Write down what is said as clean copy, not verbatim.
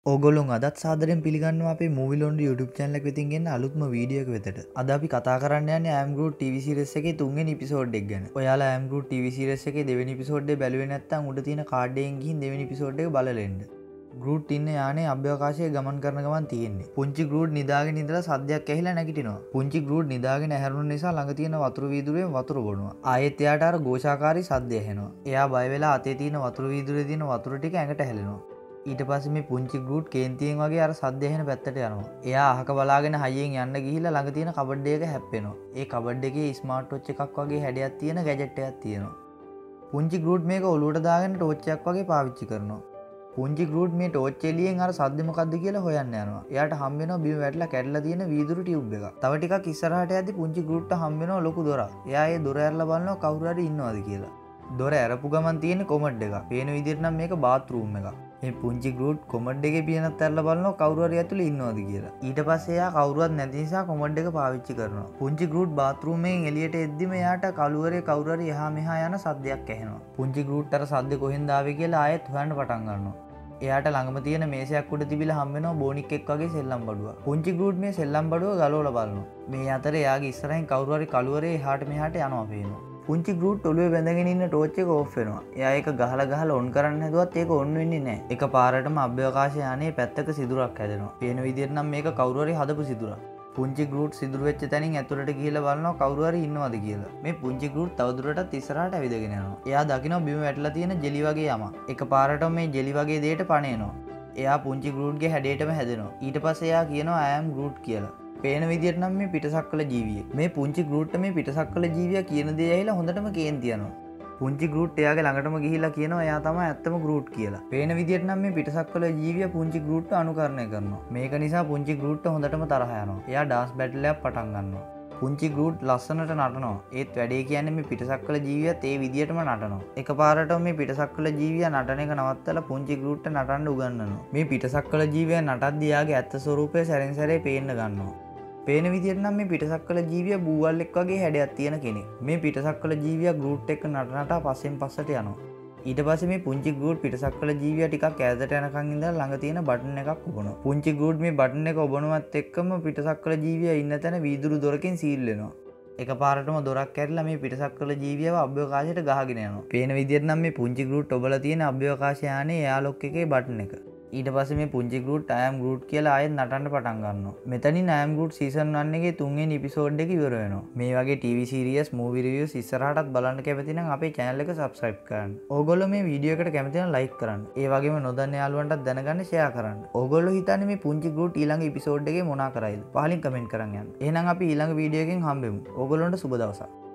ඕගොල්ලොන් අදත් සාදරයෙන් පිළිගන්නවා අපේ Movie Laundry YouTube channel එක වෙතින් ගෙන්න අලුත්ම වීඩියෝ එක වෙතට. අද අපි කතා කරන්න යන්නේ I Am Groot TV series එකේ 3 වෙනි එපිසෝඩ් එක ගැන. ඔයාලා I Am Groot TV series එකේ දෙවෙනි එපිසෝඩ් එක බැලුවේ නැත්නම් උඩ තියෙන කාඩ් එකෙන් ගිහින් දෙවෙනි එපිසෝඩ් එක බලලා එන්න. Groot ඉන්න යානේ අභ්‍යවකාශයේ ගමන් කරන ගමන් තියෙන්නේ. පුංචි Groot නිදාගෙන ඉඳලා සද්දයක් ඇහිලා නැගිටිනවා. පුංචි Groot නිදාගෙන ඇහැරුණු නිසා ළඟ තියෙන වතුර වීදුරුවෙන් වතුර බොනවා. ආයෙත් එයාට අර ഘോഷාකාරී සද්ද ඇහෙනවා. එයා බය වෙලා අතේ තියෙන වතුර වීදුරුවේ තියෙන වතුර ටික ඇඟට හැලෙනවා. ඊට පස්සේ මේ පුංචි Groot කේන්තියෙන් වගේ අර සද්ද ඇහෙන පැත්තට යනවා. එයා අහක බලාගෙන හයියෙන් යන්න ගිහිල්ලා ළඟ තියෙන කබඩ් එක හැප්පෙනවා. ඒ කබඩ් එකේ ස්මාර්ට් වොච් එකක් වගේ හැඩයක් තියෙන ගැජට් එකක් තියෙනවා. පුංචි Groot මේක ඔලුවට දාගෙන ටෝච් එකක් වගේ පාවිච්චි කරනවා. පුංචි Groot මේ ටෝච් එළියෙන් අර සද්ද මොකද්ද කියලා හොයන්න යනවා. එයාට හම්බ වෙනවා බිම වැටලා කැඩලා තියෙන වීදුරු ටියුබ් එකක්. තව ටිකක් ඉස්සරහට යද්දි පුංචි Grootට හම්බ වෙනවා ලොකු දොරක්. එයා ඒ දොර ඇරලා බලනවා කවුරු හරි ඉන්නවද කියලා. දොර ඇරපු ගමන් තියෙන කොමඩ් එකක්. පේන විදිහට නම් මේක බාත් รู ම් එකක්. මේ පුංචි Groot කොමඩ් එකේ පියනත් ඇරලා බලනවා කවුරු හරි ඇතුලේ ඉන්නවද කියලා. ඊට පස්සේ එයා කවුරුවත් නැති නිසා කොමඩ් එක පාවිච්චි කරනවා. පුංචි Groot බාත් รู ම් එකෙන් එළියට එද්දිම එයාට කළුවරේ කවුරු හරි එහා මෙහා යන සද්දයක් ඇහෙනවා. පුංචි Groot අර සද්ද කොහෙන්ද ආවේ කියලා ආයෙත් හොයන්න පටන් ගන්නවා. එයාට ළඟම තියෙන මේසයක් උඩ තිබිලා හම්බ වෙනවා බෝනික් එක් වගේ සෙල්ලම් බඩුවක්. පුංචි Groot මේ සෙල්ලම් බඩුව ගලවලා බලනවා. මේ අතරේ එයාගේ ඉස්සරහින් කවුරු හරි කළුවරේ එහාට මෙහාට යනවා පේනවා. පුංචි Groot ඔළුවේ බැඳගෙන ඉන්න ටෝච් එක ඕෆ් වෙනවා. එයා ඒක ගහලා ඔන් කරන්න හැදුවත් ඒක ඔන් වෙන්නේ නැහැ. එකපාරටම අභ්‍යවකාශ යානයේ පැත්තක සිදුරක් හැදෙනවා. පේන විදිහට නම් මේක කවුරු හරි හදපු සිදුරක්. පුංචි Groot සිදුරු වෙච්ච තැනින් ඇතුළට ගිහිල්ලා බලනවා කවුරු හරි ඉන්නවද කියලා. මේ පුංචි Groot තවදුරටත් ඉස්සරහට ඇවිදගෙන යනවා. එයා දකිනවා බිම වැටලා තියෙන ජෙලි වගේ යමක්. එකපාරටම මේ ජෙලි වගේ දෙයට පණේනවා. එයා පුංචි Grootගේ හැඩයටම හැදෙනවා. ඊට පස්සේ එයා කියනවා I am Groot කියලා. පේන විදිහට නම් මේ පිටසක්වල ජීවියෙක්. මේ පුංචි Groot මේ පිටසක්වල ජීවියා කියන දේ ඇහිලා හොඳටම කේන්ති යනවා. පුංචි Groot එයාගේ ළඟටම ගිහිල්ලා කියනවා එයා තමයි ඇත්තම Groot කියලා. පේන විදිහට නම් මේ පිටසක්වල ජීවියා පුංචි Groot අනුකරණය කරනවා. මේක නිසා පුංචි Groot හොඳටම තරහ යනවා. එයා ඩාන්ස් බැටල් එකක් පටන් ගන්නවා. පුංචි Groot ලස්සනට නටනවා. ඒත් වැඩේ කියන්නේ මේ පිටසක්වල ජීවියාත් ඒ විදිහටම නටනවා. එකපාරටම මේ පිටසක්වල ජීවියා නටන එක නවත්තලා පුංචි Grootට නටන්න උගන්වනවා. මේ පිටසක්වල ජීවියා නටද්දී යාගේ ඇත්ත ස්වරූපය සැරෙන් සැරේ පේන්න ගන්නවා. පේන විදිහට නම් මේ පිටසක්වල ජීවියා බූවල්ෙක් වගේ හැඩයක් තියෙන කෙනෙක්. මේ පිටසක්වල ජීවියා Groot එක්ක නටනට පස්සෙන් පස්සට යනවා. ඊට පස්සේ මේ පුංචි Groot පිටසක්වල ජීවියා ටිකක් ඈතට යනකන් ඉඳලා ළඟ තියෙන බටන් එකක් ඔබනවා. පුංචි Groot මේ බටන් එක ඔබනවත් එක්කම පිටසක්වල ජීවියා ඉන්න තැන වීදුරු දොරකින් සීල් වෙනවා. එකපාරටම දොරක් කැරිලා මේ පිටසක්වල ජීවියව අභ්‍යවකාශයට ගහගෙන යනවා. පේන විදිහට නම් මේ පුංචි Groot ඔබලා තියෙන අභ්‍යවකාශ යානයේ එයා ලොක් එකේ බටන් එක. ඊට පස්සේ මේ පුංචි Groot I am Groot කියලා ආයෙත් නටන්න පටන් ගන්නවා. මෙතනින් I am Groot season 1 එකේ 3 වෙනි එපිසෝඩ් එක ඉවර වෙනවා. මේ වගේ TV series movie reviews ඉස්සරහටත් බලන්න කැමති නම් අපේ channel එක subscribe කරන්න. ඕගොල්ලෝ මේ වීඩියෝ එකට කැමති නම් like කරන්න. ඒ වගේම නොදන්න යාළුවන්ටත් දැනගන්න share කරන්න. ඕගොල්ලෝ හිතන්නේ මේ පුංචි Groot ඊළඟ එපිසෝඩ් එකේ මොනා කරයිද? පහලින් comment කරන් යන්න. එහෙනම් අපි ඊළඟ වීඩියෝ එකෙන් හම්බෙමු. ඕගොල්ලන්ට සුබ දවසක්.